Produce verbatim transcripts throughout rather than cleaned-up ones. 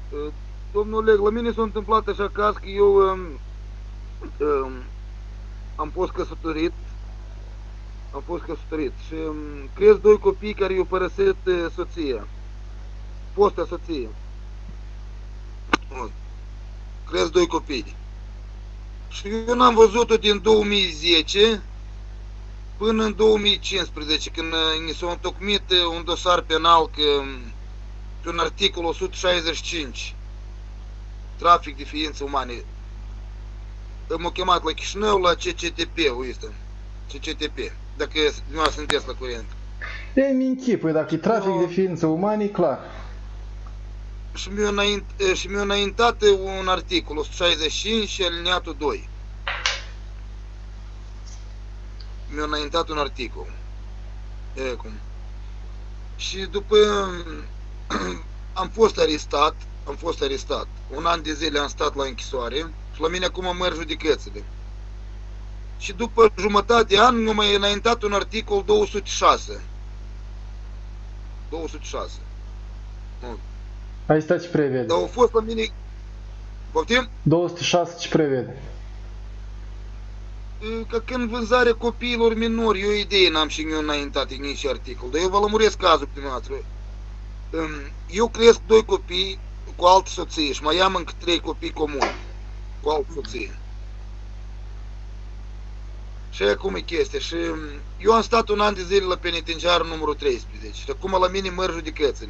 Domnul Oleg, la mine s-a întâmplat așa caz că eu um, um, am fost căsătorit, am fost căsătorit și um, cresc doi copii care i-au părăsit uh, soția, fosta soție. Cresc doi copii. Și eu n-am văzut-o din două mii zece până în două mii cincisprezece, când ni s-a întocmit un dosar penal că, pe un articol o sută șaizeci și cinci, trafic de ființe umane. M-au chemat la Chișinău, la C C T P-ul ăsta, C C T P, dacă dumneavoastră sunteți la curent. Ei, mi închipui, dacă e trafic no. de ființe umane, e clar. Și mi-a înaint, mi înaintat un articol, o sută șaizeci și cinci și alineatul doi. Mi-a înaintat un articol. E, cum. Și după am fost arestat, am fost arestat. Un an de zile am stat la închisoare și la mine acum merg judecățile. Și după jumătate de an mi-a mai înaintat un articol două sute șase. două sute șase. Aici stai ce prevede. Dar au fost la mine... Poftim? două sute șase ce prevede? Că când vânzarea copiilor minori, eu idee n-am și eu înaintat în nici articol, dar eu vă lămuresc cazul pe noastră. Eu cresc doi copii cu altă soție și mai am încă trei copii comuni cu altă soție. Și acum e chestia. Și eu am stat un an de zile la penitenciar numărul treisprezece și acum la mine măr judecățile.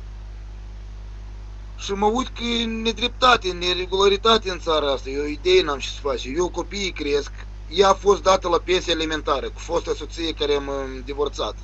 Și mă uit că e nedreptate, neregularitate în țara asta. Eu idei n-am ce să face. Eu copiii cresc. Ea a fost dată la pensie alimentară cu fosta soție care am divorțat.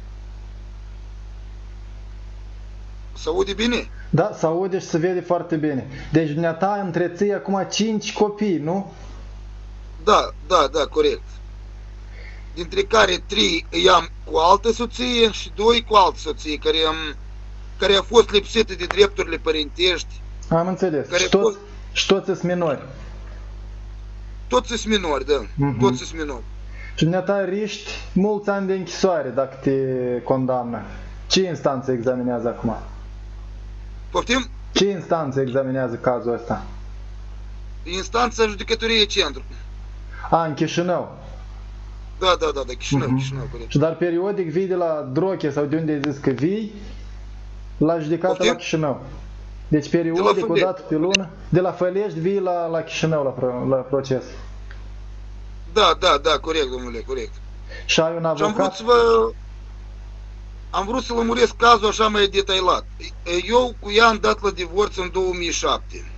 Se aude bine? Da, se aude și se vede foarte bine. Deci dumneata întreții acum cinci copii, nu? Da, da, da, corect. Dintre care trei îi am cu altă soție și doi cu altă soție care am... care a fost lipsită de drepturile părintești. Am înțeles. Și toți, fost... și toți sunt minori. Toți sunt minori, da. Uh-huh. Toți sunt minori. Și dumneata riști mulți ani de închisoare dacă te condamnă. Ce instanță examinează acum? Poftim? Ce instanță examinează cazul ăsta? Instanța Judecătoriei Centru. A, în Chișinău. Da, da, da, da, Chișinău, uh-huh. Chișinău, corect. Și dar periodic vii de la Droche sau de unde ai zis că vii la judecată Poftim? La Chișinău. Deci periodic, o dată pe lună, de la Fălești vii la, la Chișinău la, la proces. Da, da, da, corect, domnule, corect. Și ai un avocat? Și am vrut să vă... Am vrut să lămuresc cazul așa mai detailat. Eu cu ea am dat la divorț în două mii șapte.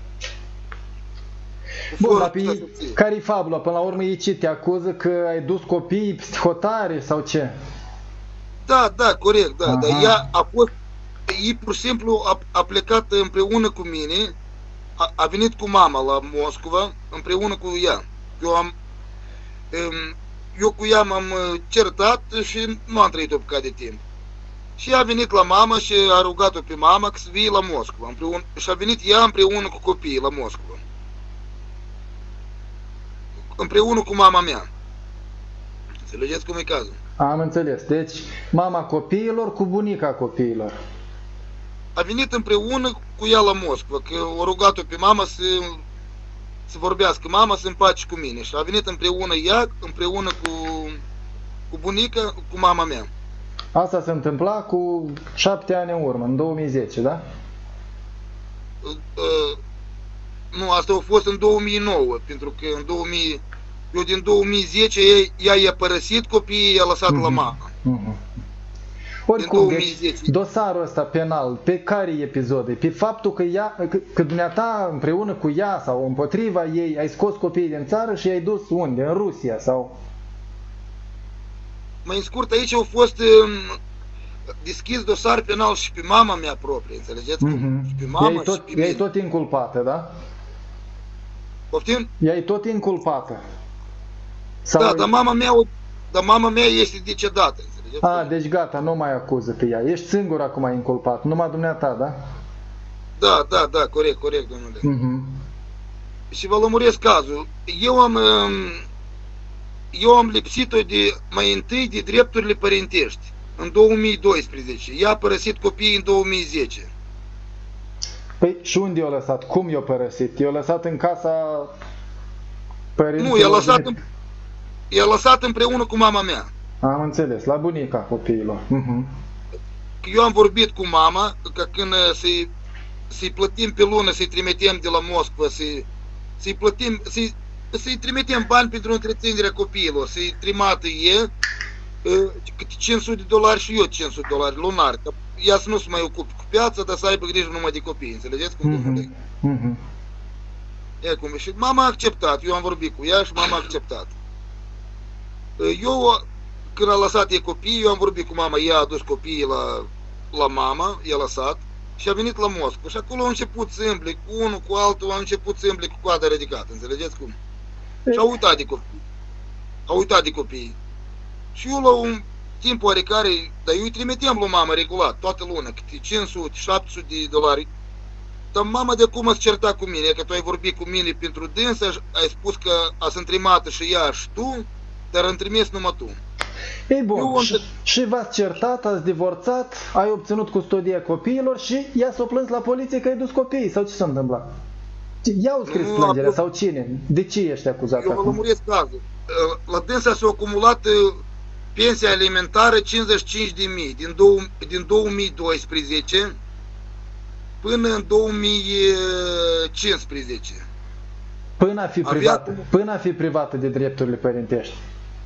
Bun, dar care-i fabula? Până la urmă ei ce? Te acuză că ai dus copiii peste hotare sau ce? Da, da, corect, da. Aha. Dar ea a fost... Ei pur și simplu a, a plecat împreună cu mine, a, a venit cu mama la Moscova, împreună cu ea. Eu am... Eu cu ea m-am certat și nu am trăit-o pe de timp. Și a venit la mama și a rugat-o pe mama că să vie la Moscova. Împreună, și a venit ea împreună cu copiii la Moscova. Împreună cu mama mea. Înțelegeți cum e cazul? Am înțeles. Deci, mama copiilor cu bunica copiilor. A venit împreună cu ea la Moscova, că o rugat-o pe mama să, să vorbească mama, să împace cu mine. Și a venit împreună ea, împreună cu, cu bunica, cu mama mea. Asta se întâmpla cu șapte ani în urmă, în două mii zece, da? Uh, uh, nu, asta a fost în două mii nouă, pentru că în două mii, eu din două mii zece ea i-a părăsit copiii, i-a lăsat uh-huh. la mama. Uh-huh. Oricum, deci, dosarul ăsta penal, pe care episode? Pe faptul că, ea, că, că dumneata împreună cu ea sau împotriva ei ai scos copiii din țară și i-ai dus unde? În Rusia sau... Mai în scurt, aici au fost um, deschis dosar penal și pe mama mea proprie, înțelegeți? Mm-hmm. Și pe mama tot, și pe mine. E tot inculpată, da? Poftim? E tot inculpată. Sau da, dar mama mea, dar mama mea este decedată, înțelegeți? A, deci gata, nu mai acuză pe ea. Ești singur acum inculpat, numai dumneata, da? Da, da, da, corect, corect, domnule. Mm-hmm. Și vă lămuresc cazul. Eu am... Um, Eu am lipsit-o de, mai întâi de drepturile părintești, în două mii doisprezece. Ea a părăsit copiii în două mii zece. Păi și unde i-a lăsat? Cum i-a părăsit? I-a lăsat în casa părinților? Nu, i-a lăsat, în, i-a lăsat împreună cu mama mea. Am înțeles, la bunica copiilor. Uh-huh. Eu am vorbit cu mama că când să-i să-i plătim pe lună, să-i trimitem de la Moscova, să-i să-i plătim, să-i să-i trimitem bani pentru întreținerea copiilor, să-i trimată e câte cinci sute de dolari și eu cinci sute de dolari lunar. Ea să nu se mai ocupe cu piața, dar să aibă grijă numai de copii, înțelegeți cum uh-huh. domnule? Uh-huh. E cum, și mama a acceptat, eu am vorbit cu ea și mama a acceptat. Eu, când a lăsat ei copiii, eu am vorbit cu mama, ea a adus copiii la, la mama, i-a lăsat și a venit la Moscova. Și acolo a început să îmble cu unul, cu altul, a început să îmble cu coada ridicată, înțelegeți cum? Și a uitat de copii. A uitat de copii. Și eu la un timp oarecare, dar eu îi trimiteam la mama regulat, toată luna, câte cinci sute, șapte sute de dolari. Dar mama de acum a certa cu mine, că tu ai vorbit cu mine pentru dânsa, ai spus că a să întrimată și ea și tu, dar am trimis numai tu. Ei bun, eu și, și v-ați certat, ați divorțat, ai obținut custodia copiilor și ea s-a plâns la poliție că ai dus copiii, sau ce s-a întâmplat? Ea au scris nu, plângerea, eu, sau cine? De ce ești acuzat eu acum? Eu vă lămuresc cazul. La dânsa s-a acumulat pensia alimentară cincizeci și cinci de mii din, din două mii doisprezece până în două mii cincisprezece. Până a fi privată, Avea... până a fi privată de drepturile părintești.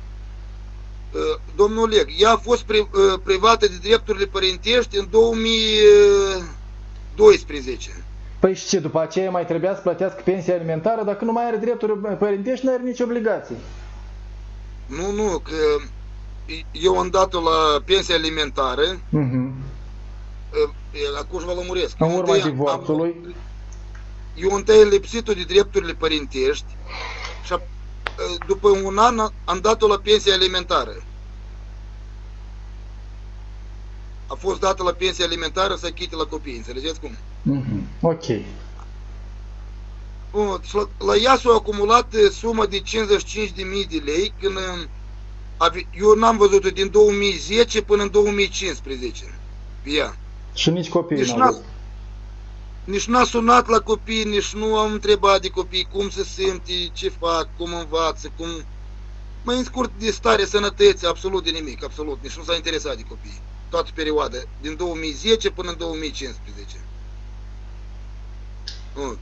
Domnul Oleg, ea a fost pri, privată de drepturile părintești în două mii doisprezece. Păi și ce, după aceea mai trebuia să plătească pensia alimentară? Dacă nu mai are drepturi părintești, nu are nici obligații. Nu, nu, că eu am dat-o la pensia alimentară. Uh-huh. Acum vă lămuresc. În urma divorțului. Eu întâi am lipsit-o de drepturile părintești și după un an am dat-o la pensia alimentară. A fost dată la pensia alimentară să achite la copii, înțelegeți cum? Mm-hmm. Ok. Bun, la ea s-a acumulat suma de cincizeci și cinci de mii de lei, când eu n-am văzut-o din două mii zece până în două mii cincisprezece. Pe ea. Și nici copiii nici n-au văzut. Nici n-a sunat la copii, nici nu am întrebat de copii cum se simte, ce fac, cum învață, cum... Mai în scurt de stare, sănătăți, absolut de nimic, absolut, nici nu s-a interesat de copii. Toată perioada, din două mii zece până în două mii cincisprezece. Bun.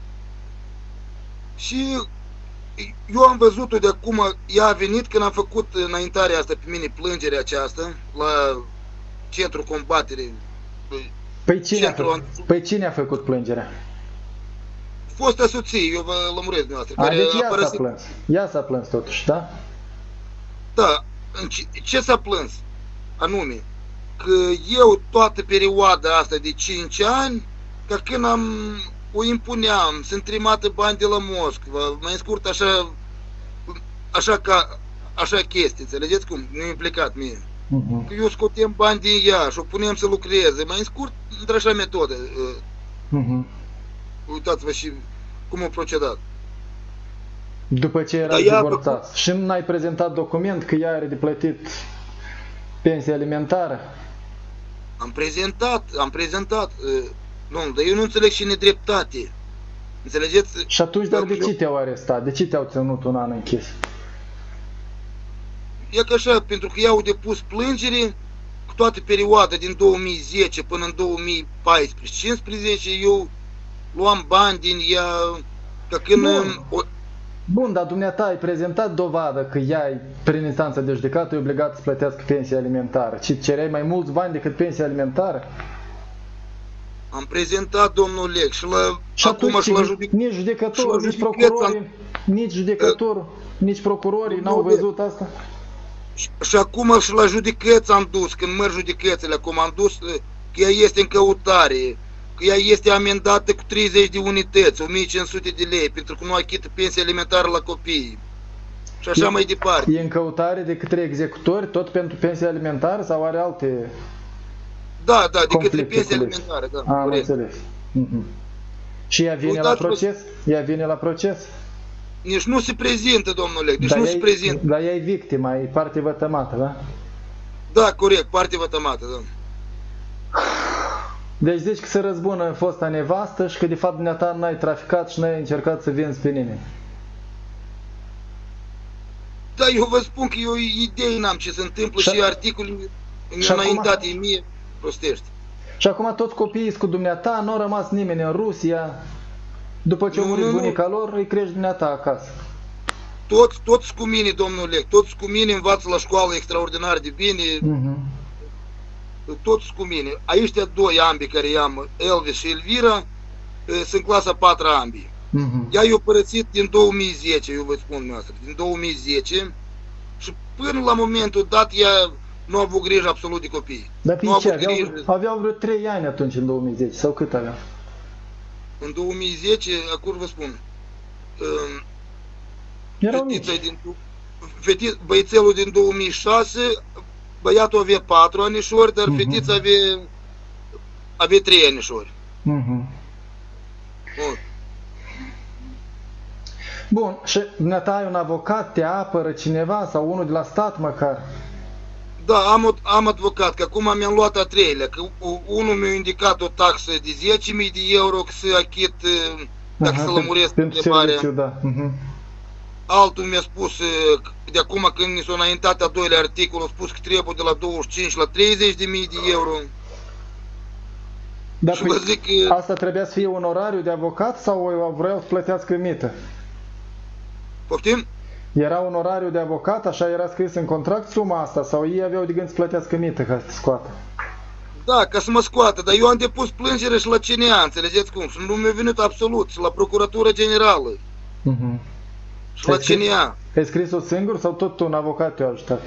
Și eu am văzut-o de acum, ea a venit când am făcut înaintarea asta pe mine, plângerea aceasta, la Centrul Combatere. Păi cine, Centrul... a, fă... păi cine a făcut plângerea? Fosta soție, eu vă lămuresc dumneavoastră. A, deci ea s-a plâns. Ea s-a plâns totuși, da? Da. Ce s-a plâns? Anume, că eu toată perioada asta de cinci ani, ca când am, o impuneam, sunt trimată bani de la Moscova, mai scurt așa, așa ca, așa chestii, înțelegeți cum? Nu-i implicat mie. Uh-huh. Că eu scotem bani din ea și o punem să lucreze, mai scurt, într-așa metodă. Uh-huh. Uitați-vă și cum a procedat. După ce era divorțat. Ea... Și n-ai prezentat document că ea are de plătit pensia alimentară? Am prezentat, am prezentat. Nu, dar eu nu înțeleg și nedreptate. Înțelegeți? Și atunci, dar de ce te-au arestat? De ce te-au ținut un an închis? E că așa, pentru că i-au depus plângere cu toată perioada din două mii zece până în două mii paisprezece cincisprezece, eu luam bani din ea, că când... Bun, o... Bun, dar dumneata ai prezentat dovadă că ea, prin instanța de judecată, e obligat să plătească pensia alimentară. Și cereai mai mulți bani decât pensia alimentară? Am prezentat, domnul Leg, și la... Și acum și la judec... nici judecătorul, nici procurorii, am... nici judecătorul, uh... nici procurorii n-au văzut asta? Și, și acum și la judecăți am dus, când merg judecățile, acum am dus că ea este în căutare, că ea este amendată cu treizeci de unități, o mie cinci sute de lei, pentru că nu achită pensia alimentară la copii. Și așa e, mai departe. E în căutare de către executori, tot pentru pensia alimentară, sau are alte... Da, da, de către pensia alimentară, da. Am înțeles. Uh-huh. Și ea vine Uitați la proces? Ea vine la proces? Nici nu se prezintă, domnule, deci dar nu se prezintă. Dar ea e victima, e parte vătămată, da? Da, corect, parte vătămată, da. Deci zici că se răzbună fosta nevastă și că de fapt dumneata n-ai traficat și n-ai încercat să vinzi pe nimeni. Da, eu vă spun că eu idei n-am ce se întâmplă și, și articolul înaintat e mie prostești. Și acum toți copiii cu dumneata, nu a rămas nimeni în Rusia. După ce a murit bunica lor, îi crești dumneata acasă. Toți, toți cu mine, domnul Lec, toți cu mine învață la școală extraordinar de bine. Uh-huh. Toți cu mine. Aici doi ambii care i-am, Elvis și Elvira, sunt clasa patru ambii. Uh-huh. Ea i-a părăsit din două mii zece, eu vă spun noastră, din două mii zece și până la momentul dat ea nu a avut grijă absolut de copii. Dar pe ce? Aveau, aveau vreo trei ani atunci în două mii zece, sau cât aveau? În două mii zece, acum vă spun, fetița din, fetița, băiețelul din două mii șase, băiatul avea patru anișori, dar uh-huh. fetița avea, avea trei anișori. Uh-huh. Bun. Bun, și dumneata ai un avocat, te apără cineva sau unul de la stat măcar? Da, am, am advocat, că acum mi-am luat a treilea, că unul mi-a indicat o taxă de zece mii de euro că să achit, dacă Aha, să lămuresc întrebarea. Da. Uh-huh. Altul mi-a spus, de acum când mi s-a înaintat a doilea articol, a spus că trebuie de la douăzeci și cinci la treizeci de mii de euro. Dar și păi, zic că... asta trebuia să fie un orariu de avocat sau vreau să plătească mită? Poftim? Era un orariu de avocat, așa era scris în contract suma asta, sau ei aveau de gând să plătească mită ca să te scoată? Da, ca să mă scoată, dar eu am depus plângere și la C N A, înțelegeți cum? Și nu mi-a venit absolut, și la Procuratura Generală. Uh-huh. Și la C N A. Ai scris-o singur sau tot un avocat te-a ajutat?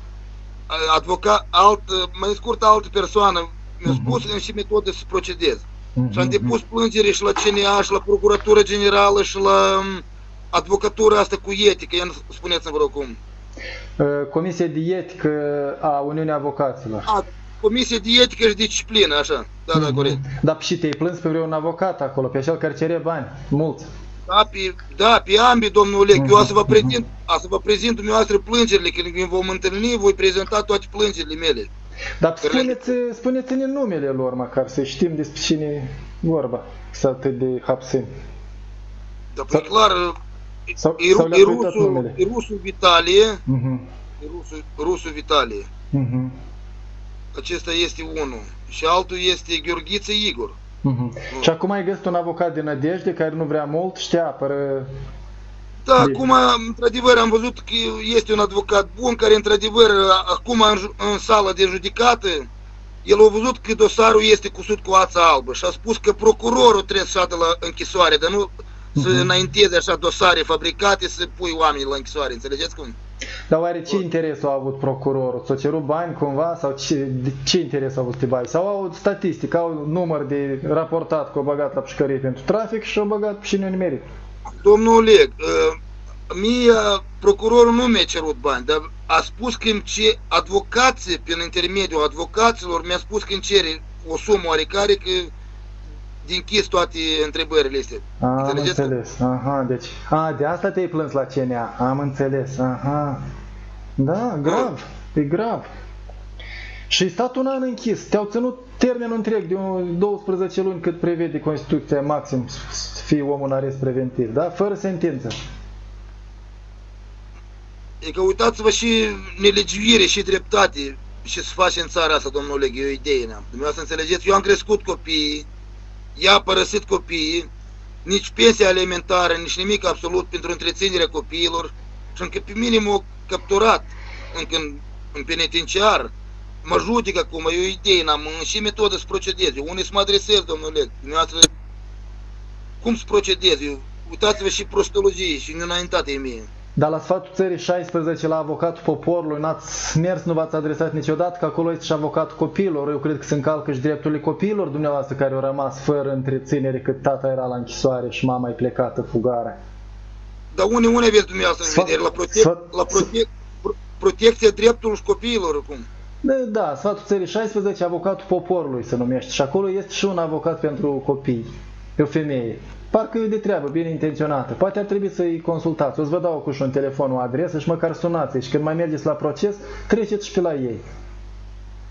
Advocat, alt, mai scurt altă persoană mi-a spus uh-huh. în ce metodă să procedez. Uh-huh. Și am depus plângere și la C N A, și la Procuratura Generală, și la advocatura asta cu etică, spuneți-mi vă rog cum. Comisia de etică a Uniunii Avocaților. A, Comisia de etică și disciplină, așa. Da, da, corect. Dar și te-ai plâns pe vreun avocat acolo, pe cel care cere bani, mulți. Da, pe, da, pe ambii, domnul Lec. Eu o să vă prezint, o să vă prezint dumneavoastră plângerile, când ne vom întâlni, voi prezenta toate plângerile mele. Dar spuneți, spuneți-ne numele lor, măcar, să știm despre cine vorba, să atât de hapsim. Da, păi clar, sau, e, sau e, rusul, e rusul Vitalie, uh-huh. e rusul, rusul Vitalie. Uh-huh. Acesta este unul. Și altul este Gheorghiță Igor. Uh-huh. Și acum ai găsit un avocat de nădejde care nu vrea mult și te apără. Da, de... acum, într-adevăr, am văzut că este un avocat bun care, într-adevăr, acum în, în sala de judecată, el a văzut că dosarul este cusut cu ața albă și a spus că procurorul trebuie să șadă la închisoare, dar nu să uh-huh. înainteze așa dosare fabricate să pui oamenii la închisoare, înțelegeți cum? Dar oare ce interes a avut procurorul? S-a cerut bani cumva sau ce, ce interes a avut să bani? Sau au statistic, au număr de raportat că au băgat la pușcărie pentru trafic și au băgat și nu nimerit? Domnul Oleg, mie procurorul nu mi-a cerut bani, dar a spus că îmi ce advocații, prin intermediul advocaților, mi-a spus că îmi cere o sumă oarecare că din închis toate întrebările astea. Am înțeles, aha, deci, a, de asta te-ai plâns la C N A, am înțeles, aha. Da, grav, e grav. Și ai stat un an închis, te-au ținut termenul întreg de douăsprezece luni cât prevede Constituția maxim să fie omul în arest preventiv, da? Fără sentință. E că uitați-vă și nelegiuire și dreptate și să face în țara asta, domnul Oleg, e o idee, n-am. Dumneavoastră înțelegeți, eu am crescut copiii, ea a părăsit copiii, nici pensia alimentară, nici nimic absolut pentru întreținerea copiilor și încă pe mine m-au capturat încă în, în penitenciar, mă judică acum, e o idee, n-am, în ce metodă să procedez, eu unde să mă adresez, domnule, dumneavoastră, cum să procedez, eu, uitați-vă și prostologie și înaintate e mie. Dar la sfatul țării șaisprezece, la avocatul poporului, n-ați mers, nu v-ați adresat niciodată, că acolo este și avocatul copiilor. Eu cred că se încalcă și drepturile copiilor dumneavoastră care au rămas fără întreținere cât tata era la închisoare și mama e plecată fugare. Dar unde, unde aveți dumneavoastră în vedere? La, protec la protec protecția drepturilor copiilor, cum? Da, da, sfatul țării șaisprezece, avocatul poporului se numește și acolo este și un avocat pentru copii, e o femeie. Parcă e de treabă, bine intenționată. Poate ar trebui să-i consultați. O să vă dau cu și un telefon, o adresă și măcar sunați și când mai mergeți la proces, treceți și pe la ei.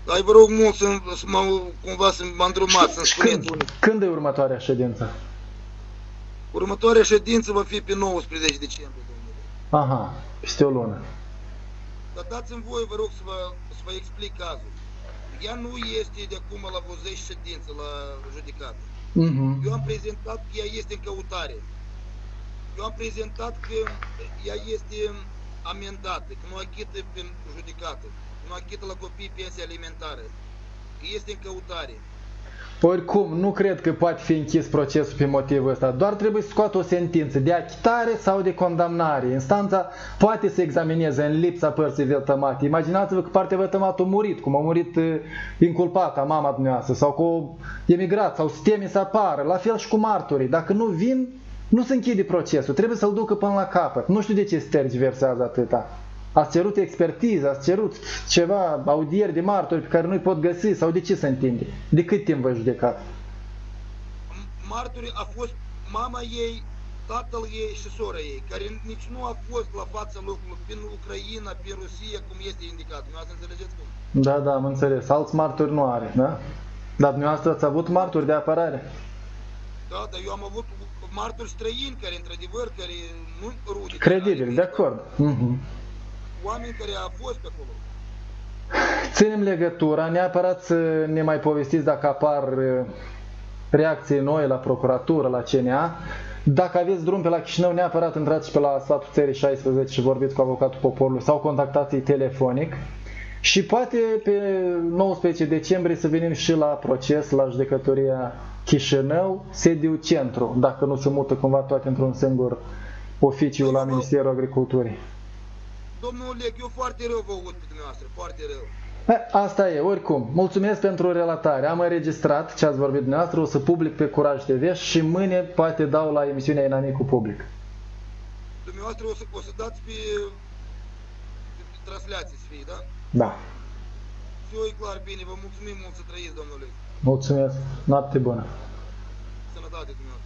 Dar vă rog mult să, să mă, cumva să mă îndrumați, să-mi spuneți. Când, când e următoarea ședință? Următoarea ședință va fi pe nouăsprezece decembrie, domnule. Aha, peste o lună. Dar dați-mi voi, vă rog, să vă, să vă explic cazul. Ea nu este de acum la vreo zece ședință la judecată. Uh-huh. Eu am prezentat că ea este în căutare. Eu am prezentat că ea este amendată, că nu achită prin judecată, că nu achită la copii pensie alimentară, că este în căutare. Oricum, nu cred că poate fi închis procesul pe motivul ăsta, doar trebuie să scoată o sentință de achitare sau de condamnare. Instanța poate să examineze în lipsa părții vătămate. Imaginați-vă că partea vătămată a murit, cum a murit uh, inculpata, mama dumneavoastră, sau cu emigrat, sau teme să apară, la fel și cu martorii. Dacă nu vin, nu se închide procesul, trebuie să-l ducă până la capăt. Nu știu de ce Stergi versează atâta. Ați cerut expertiză, ați cerut ceva, audieri de martori pe care nu-i pot găsi, sau de ce se întinde? De cât timp vă judecați? Martorii a fost mama ei, tatăl ei și sora ei, care nici nu a fost la fața locului, prin Ucraina, prin Rusia, cum este indicat. Nu ați înțelegeți cum? Da, da, am înțeles. Alți martori nu are, da? Dar dumneavoastră ați avut martori de apărare? Da, dar eu am avut martori străini, care într-adevăr, care nu rude. Credibil, de acord. Uh-huh. Oameni care au fost pe acolo. Ținem legătura, neapărat să ne mai povestiți dacă apar reacții noi la procuratură, la C N A. Dacă aveți drum pe la Chișinău, neapărat intrați și pe la Sfatul Țării șaisprezece și vorbiți cu avocatul poporului sau contactați-i telefonic. Și poate pe nouăsprezece decembrie să venim și la proces, la judecătoria Chișinău, sediu centru, dacă nu se mută cumva toate într-un singur oficiu la Ministerul Agriculturii. Domnul Oleg, eu foarte rău vă aud pe dumneavoastră, foarte rău. Asta e, oricum. Mulțumesc pentru relatare. Am înregistrat ce ați vorbit dumneavoastră, o să public pe Curaj T V și mâine poate dau la emisiunea Inamicul Public. Dumneavoastră o să, o să dați pe, pe, pe translație să fie, da? Da. Eu e clar, bine, vă mulțumim mult, să trăiți, domnule. Mulțumesc. Noapte bună. Sănătate dumneavoastră.